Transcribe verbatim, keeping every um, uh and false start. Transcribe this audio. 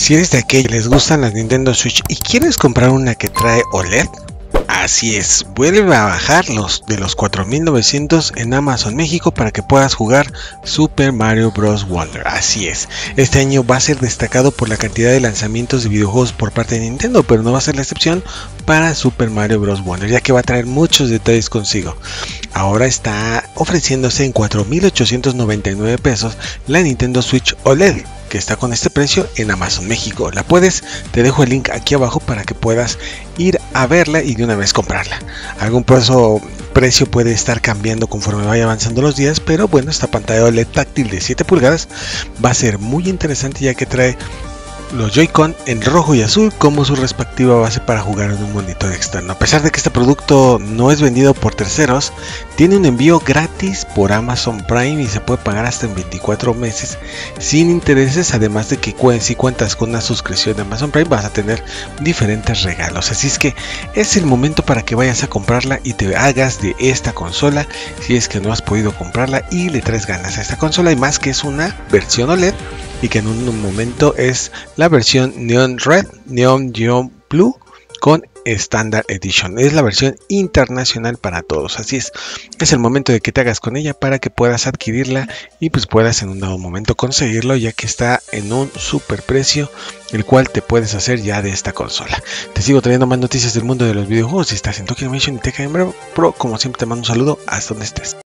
Si eres de aquellos que les gustan las Nintendo Switch y quieres comprar una que trae O L E D, así es, vuelve a bajar los de los cuatro mil novecientos en Amazon México para que puedas jugar Super Mario Bros. Wonder. Así es, este año va a ser destacado por la cantidad de lanzamientos de videojuegos por parte de Nintendo, pero no va a ser la excepción para Super Mario Bros. Wonder, ya que va a traer muchos detalles consigo. Ahora está ofreciéndose en cuatro mil ochocientos noventa y nueve pesos la Nintendo Switch O L E D, que está con este precio en Amazon México. La puedes, te dejo el link aquí abajo para que puedas ir a verla y de una vez comprarla. Algún precio, precio puede estar cambiando conforme vaya avanzando los días, pero bueno, esta pantalla O L E D táctil de siete pulgadas va a ser muy interesante, ya que trae los Joy-Con en rojo y azul como su respectiva base para jugar en un monitor externo. A pesar de que este producto no es vendido por terceros, tiene un envío gratis por Amazon Prime y se puede pagar hasta en veinticuatro meses sin intereses, además de que si cuentas con una suscripción de Amazon Prime vas a tener diferentes regalos. Así es que es el momento para que vayas a comprarla y te hagas de esta consola si es que no has podido comprarla y le traes ganas a esta consola, y más que es una versión O L E D y que en un momento es la versión Neon Red, Neon Neon Blue con Standard Edition. Es la versión internacional para todos. Así es, es el momento de que te hagas con ella para que puedas adquirirla y pues puedas en un dado momento conseguirlo, ya que está en un super precio, el cual te puedes hacer ya de esta consola. Te sigo trayendo más noticias del mundo de los videojuegos. Si estás en Tokyo Animation y Tech Gamer Pro, como siempre te mando un saludo hasta donde estés.